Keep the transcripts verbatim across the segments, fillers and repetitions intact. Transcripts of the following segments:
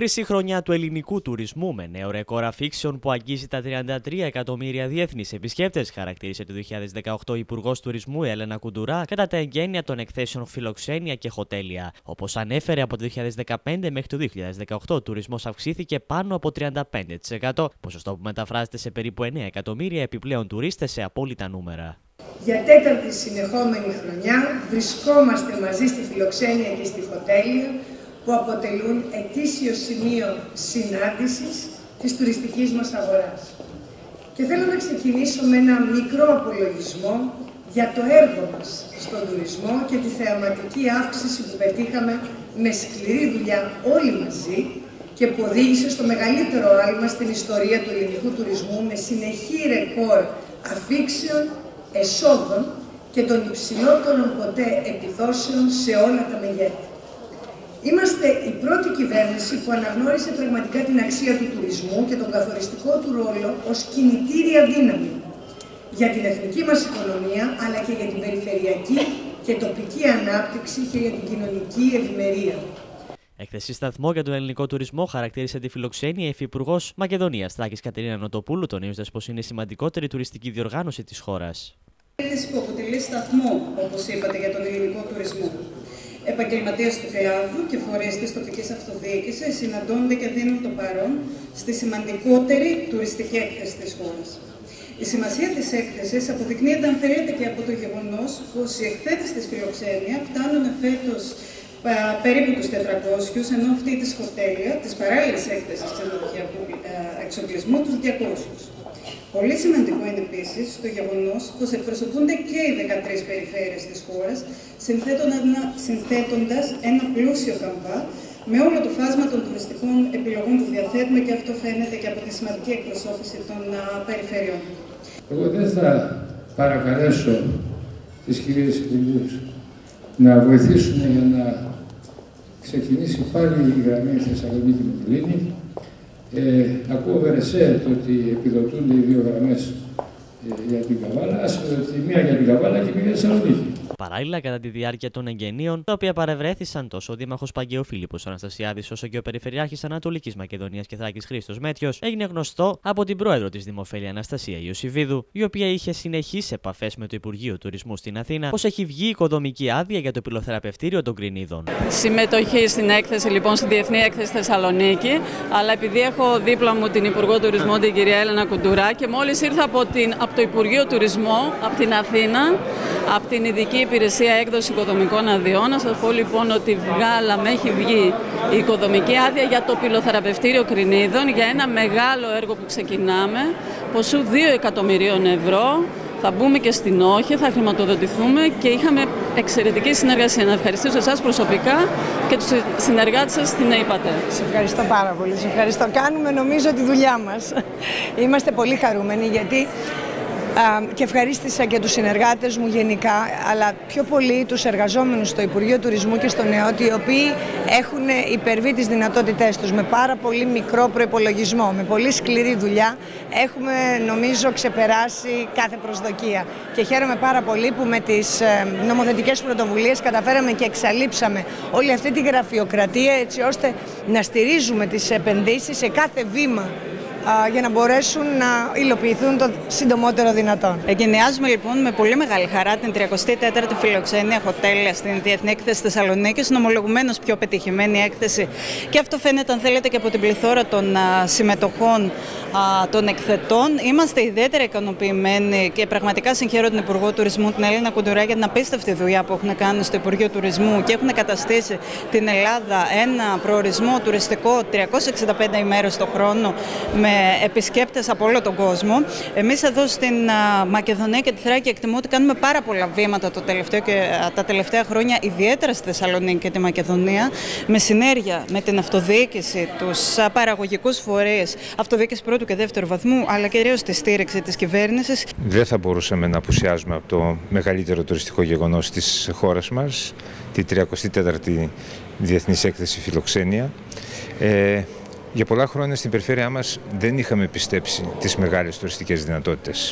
Χρυσή χρονιά του ελληνικού τουρισμού με νέο ρεκόρ αφήξεων που αγγίζει τα τριάντα τρία εκατομμύρια διεθνείς επισκέπτες, χαρακτήρισε το δύο χιλιάδες δεκαοκτώ η Υπουργός Τουρισμού η Έλενα Κουντουρά κατά τα εγγένεια των εκθέσεων Φιλοξένεια και Χοτέλια. Όπως ανέφερε, από το δύο χιλιάδες δεκαπέντε μέχρι το δύο χιλιάδες δεκαοκτώ ο τουρισμός αυξήθηκε πάνω από τριάντα πέντε τοις εκατό, ποσοστό που μεταφράζεται σε περίπου εννέα εκατομμύρια επιπλέον τουρίστες σε απόλυτα νούμερα. Για τέταρτη συνεχόμενη χρονιά βρισκόμαστε μαζί στη Φιλοξένεια και στη Χοτέλια, που αποτελούν ετήσιο σημείο συνάντησης της τουριστικής μας αγοράς. Και θέλω να ξεκινήσω με ένα μικρό απολογισμό για το έργο μας στον τουρισμό και τη θεαματική αύξηση που πετύχαμε με σκληρή δουλειά όλοι μαζί και που οδήγησε στο μεγαλύτερο άλμα στην ιστορία του ελληνικού τουρισμού με συνεχή ρεκόρ αφήξεων, εσόδων και των υψηλότερων ποτέ επιδόσεων σε όλα τα μεγέθη. Είμαστε η πρώτη κυβέρνηση που αναγνώρισε πραγματικά την αξία του τουρισμού και τον καθοριστικό του ρόλο ως κινητήρια δύναμη για την εθνική μας οικονομία, αλλά και για την περιφερειακή και τοπική ανάπτυξη και για την κοινωνική ευημερία. Έκθεση σταθμό για τον ελληνικό τουρισμό χαρακτήρισε τη Φιλοξένεια η Υφυπουργός Μακεδονίας Θράκης Κατερίνα Νοτοπούλου, τονίζοντας πως είναι η σημαντικότερη τουριστική διοργάνωση της χώρας. Έκθεση που αποτελεί σταθμό, όπως είπατε, για τον ελληνικό τουρισμό. Επαγγελματίες του κλάδου και φορείς της τοπικής αυτοδιοίκησης συναντώνται και δίνουν το παρόν στη σημαντικότερη τουριστική έκθεση της χώρας. Η σημασία της έκθεσης αποδεικνύεται, αν θέλετε, και από το γεγονός πως οι εκθέτες της Φιλοξένεια φτάνουν φέτος α, περίπου τους τετρακόσιους, ενώ αυτή της Χοτέλια, της παράλληλης έκθεσης ξενοδοχειακού εξοπλισμού, τους διακόσιους. Πολύ σημαντικό είναι επίσης το γεγονός πως εκπροσωπούνται και οι δεκατρείς περιφέρειες της χώρας, συνθέτοντας ένα πλούσιο καμπά με όλο το φάσμα των τουριστικών επιλογών που διαθέτουμε, και αυτό φαίνεται και από τη σημαντική εκπροσώπηση των α, περιφερειών. Εγώ δεν θα παρακαλέσω τις κυρίες υπουργούς να βοηθήσουν για να ξεκινήσει πάλι η γραμμή Θεσσαλονίκη-Μυτιλήνη. Ε, ακούω Βερεσέ το ότι επιδοτούνται οι δύο γραμμές ε, για την Καβάλα, ας επιδοτεί μία για την Καβάλα και μία για Θεσσαλονίκη. Παράλληλα, κατά τη διάρκεια των εγγενείων, τα οποία παρευρέθησαν τόσο ο Δήμαρχος Παγκαίου Φίλιππος Αναστασιάδης όσο και ο Περιφερειάρχης Ανατολικής Μακεδονίας και Θράκης Χρήστος Μέτιος, έγινε γνωστό από την πρόεδρο της Δημοφέλεια Αναστασία Ιωσιβίδου, η οποία είχε συνεχείς επαφές με το Υπουργείο Τουρισμού στην Αθήνα, πως έχει βγει οικοδομική άδεια για το πυλοθεραπευτήριο των Κρινίδων. Συμμετοχή στην έκθεση, λοιπόν, στη Διεθνή Έκθεση Θεσσαλονίκη, αλλά επειδή έχω δίπλα μου την Υπουργό Τουρισμού, την κυρία Έλενα Κουντουρά, και μόλις ήρθα από, την, από το Υπουργείο Τουρισμού, από την Αθήνα, από την Ειδική Υπηρεσία Έκδοση Οικοδομικών Αδειών, να σας πω λοιπόν ότι βγάλαμε, έχει βγει η οικοδομική άδεια για το πυλοθεραπευτήριο Κρινίδων για ένα μεγάλο έργο που ξεκινάμε, ποσού δύο εκατομμυρίων ευρώ. Θα μπούμε και στην όχη, θα χρηματοδοτηθούμε και είχαμε εξαιρετική συνεργασία. Να ευχαριστήσω εσάς προσωπικά και τους συνεργάτες σας στην ΕΙΠΑΤΕ. Σε ευχαριστώ πάρα πολύ. Σε ευχαριστώ. Κάνουμε, νομίζω, τη δουλειά μας. Είμαστε πολύ χαρούμενοι γιατί και ευχαρίστησα και τους συνεργάτες μου γενικά, αλλά πιο πολύ τους εργαζόμενους στο Υπουργείο Τουρισμού και στο ΝΕΟΤ, οι οποίοι έχουν υπερβεί τις δυνατότητές τους με πάρα πολύ μικρό προϋπολογισμό, με πολύ σκληρή δουλειά. Έχουμε, νομίζω, ξεπεράσει κάθε προσδοκία και χαίρομαι πάρα πολύ που με τις νομοθετικές πρωτοβουλίες καταφέραμε και εξαλείψαμε όλη αυτή τη γραφειοκρατία, έτσι ώστε να στηρίζουμε τις επενδύσεις σε κάθε βήμα για να μπορέσουν να υλοποιηθούν το συντομότερο δυνατόν. Εγκαινιάζουμε λοιπόν με πολύ μεγάλη χαρά την τριακοστή τέταρτη Φιλοξένεια Χοτέλια στην Διεθνή Έκθεση Θεσσαλονίκης, νομολογουμένως πιο πετυχημένη έκθεση. Και αυτό φαίνεται, αν θέλετε, και από την πληθώρα των α, συμμετοχών α, των εκθετών. Είμαστε ιδιαίτερα ικανοποιημένοι και πραγματικά συγχαίρω την Υπουργό Τουρισμού, την Έλενα Κουντουρά, για την απίστευτη δουλειά που έχουν κάνει στο Υπουργείο Τουρισμού και έχουν καταστήσει την Ελλάδα ένα προορισμό τουριστικό τριακόσιες εξήντα πέντε ημέρες το χρόνο, με επισκέπτες από όλο τον κόσμο. Εμείς εδώ στην Μακεδονία και τη Θράκη εκτιμώ ότι κάνουμε πάρα πολλά βήματα το τελευταίο και τα τελευταία χρόνια, ιδιαίτερα στη Θεσσαλονίκη και τη Μακεδονία, με συνέργεια με την αυτοδιοίκηση, τους παραγωγικούς φορείς, αυτοδιοίκηση πρώτου και δεύτερου βαθμού, αλλά κυρίως τη στήριξη της κυβέρνησης. Δεν θα μπορούσαμε να απουσιάζουμε από το μεγαλύτερο τουριστικό γεγονός της χώρας μας, τη τριακοστή τέταρτη Διεθνής Έκθεση Φιλοξένεια. Ε, Για πολλά χρόνια στην περιφέρειά μας δεν είχαμε πιστέψει τις μεγάλες τουριστικές δυνατότητες.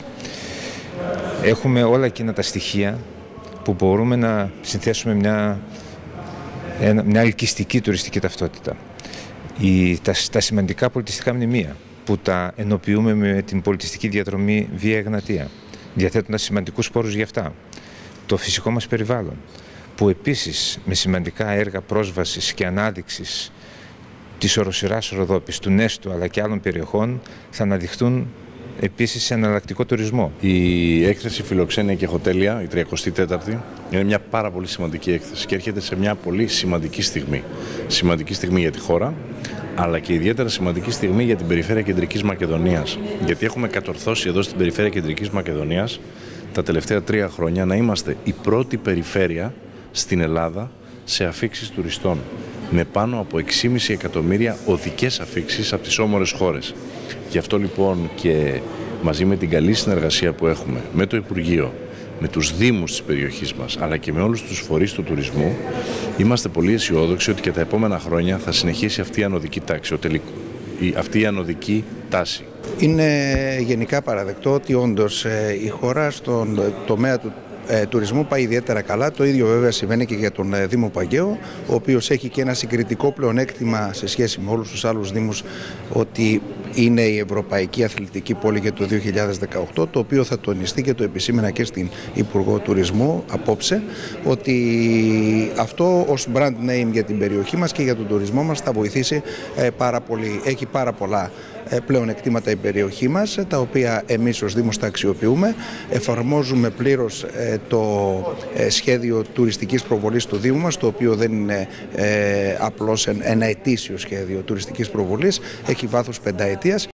Έχουμε όλα εκείνα τα στοιχεία που μπορούμε να συνθέσουμε μια, μια ελκυστική τουριστική ταυτότητα. η, τα, τα σημαντικά πολιτιστικά μνημεία που τα ενοποιούμε με την πολιτιστική διαδρομή Βία Εγνατία, διαθέτοντας σημαντικούς πόρους για αυτά. Το φυσικό μας περιβάλλον, που επίσης με σημαντικά έργα πρόσβασης και ανάδειξης της οροσειράς Ροδόπης, του Νέστου αλλά και άλλων περιοχών θα αναδειχθούν επίσης σε εναλλακτικό τουρισμό. Η έκθεση Φιλοξένεια και Χοτέλια, η τριακοστή τέταρτη, είναι μια πάρα πολύ σημαντική έκθεση και έρχεται σε μια πολύ σημαντική στιγμή. Σημαντική στιγμή για τη χώρα, αλλά και ιδιαίτερα σημαντική στιγμή για την περιφέρεια Κεντρικής Μακεδονίας. Γιατί έχουμε κατορθώσει εδώ στην περιφέρεια Κεντρικής Μακεδονίας τα τελευταία τρία χρόνια να είμαστε η πρώτη περιφέρεια στην Ελλάδα σε αφίξεις τουριστών, με πάνω από έξι κόμμα πέντε εκατομμύρια οδικές αφίξεις από τις όμορες χώρες. Γι' αυτό λοιπόν και μαζί με την καλή συνεργασία που έχουμε με το Υπουργείο, με τους Δήμους της περιοχής μας, αλλά και με όλους τους φορείς του τουρισμού, είμαστε πολύ αισιόδοξοι ότι και τα επόμενα χρόνια θα συνεχίσει αυτή η ανωδική τάξη, ο τελικό, η, αυτή η ανωδική τάση. Είναι γενικά παραδεκτό ότι όντως η χώρα στον τομέα του Ε, τουρισμού πάει ιδιαίτερα καλά. Το ίδιο βέβαια συμβαίνει και για τον ε, Δήμο Παγκαίο, ο οποίος έχει και ένα συγκριτικό πλεονέκτημα σε σχέση με όλους τους άλλους δήμους, ότι είναι η Ευρωπαϊκή Αθλητική Πόλη για το δύο χιλιάδες δεκαοκτώ, το οποίο θα τονιστεί και το επισήμενα και στην Υπουργό Τουρισμού απόψε, ότι αυτό ως brand name για την περιοχή μας και για τον τουρισμό μας θα βοηθήσει ε, πάρα πολύ. Έχει πάρα πολλά πλεονεκτήματα η περιοχή μας, τα οποία εμείς ως Δήμος τα αξιοποιούμε. Εφαρμόζουμε πλήρως το σχέδιο τουριστικής προβολής του Δήμου μας, το οποίο δεν είναι απλώς ένα ετήσιο σχέδιο τουριστικής προβολής, έχει βάθος πενταετίας.